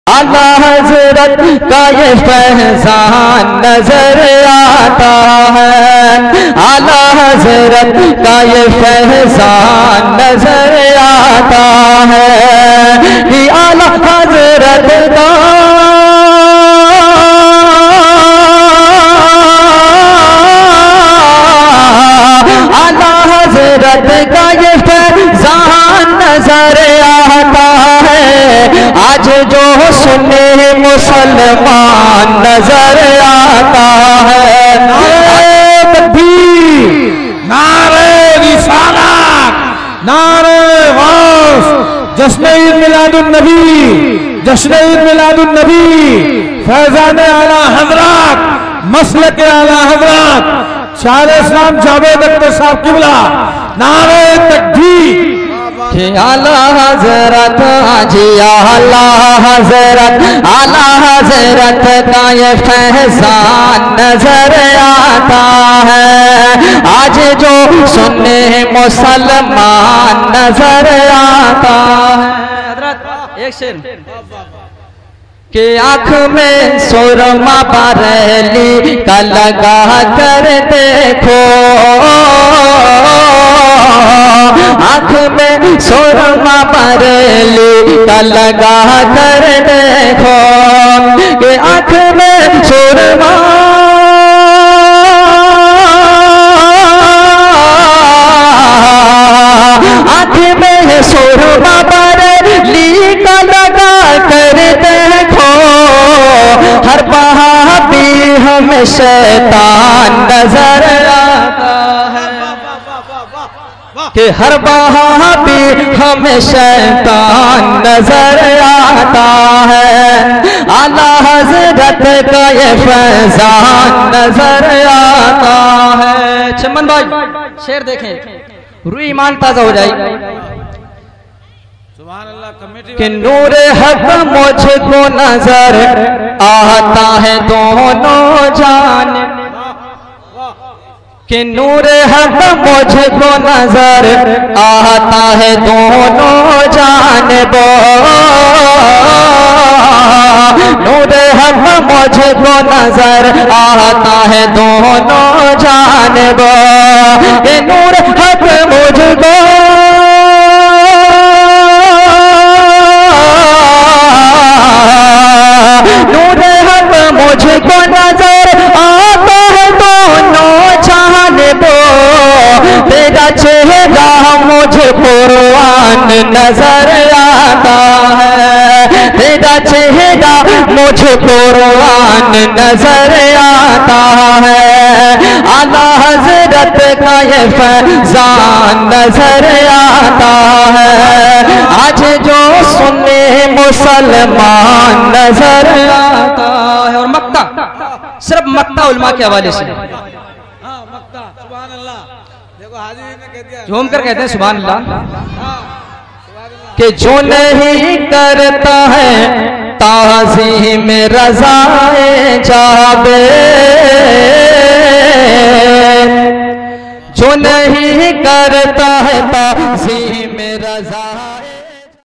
आला हजरत का ये फैज़ान नजर आता है, आला हजरत का ये फैज़ान नजर आता है कि आला हजरत का आला हजरत का ये फैज़ान नजर आता है। आज जो सुने मुसलमान नजर आता है। नारे तकबीर, नारे रिसालत, नारे गौस, जश्न ईद मिलादुन नबी, जश्न ईद मिलादुन नबी, फैज़ान आला हज़रत, मसलक आला हज़रत शाह इस्लाम जावेद अख्तर साहब किबला, नारे तकबीर कि आला हजरत, जी आला हजरत, आला हजरत का ये फैज़ान नजर आता है। आज जो सुनने मुसलमान नजर आता है। हजरत एक शेर कि आँख में सुरमा बरेली का लगा कर देखो, आँख में सुरमा बरेली का लगा कर देखो, कि आँख में सुरमा आँख में सुरमा बरेली का लगा कर देखो, हर बहाबी हमें शैतान नजर आता है, कि हर बहाबी हमें शैतान नजर आता है। आला हजरत का ये फैज़ान नजर आता है। चमन भाई शेर देखें, रूह ईमान ताजा हो जाएगी। कि नूर हक मुझको नजर आता है दोनों जानिब, कि नूर हक मुझको नजर आता है दोनों जानिब, नूर हक मुझको नजर आता है दोनों जानिब, कि नूर हक मुझको मुझको नजर आता है दोनों जानिबो, तेरा चेहरा मुझे कुर्बान नजर आता है, तेरा चेहरा मुझे कुर्बान नजर आता है। आला हजरत का ये फैज़ान नजर आता है। आज जो सुने मुसलमान नजर आता है। और मक्ता सिर्फ मक्ता उलमा के हवाले से, झूम कर कहते हैं सुभान अल्लाह, कि जो नहीं करता है ताज़ीम रज़ाए जाबे, जो नहीं करता है ताज़ीम रज़ा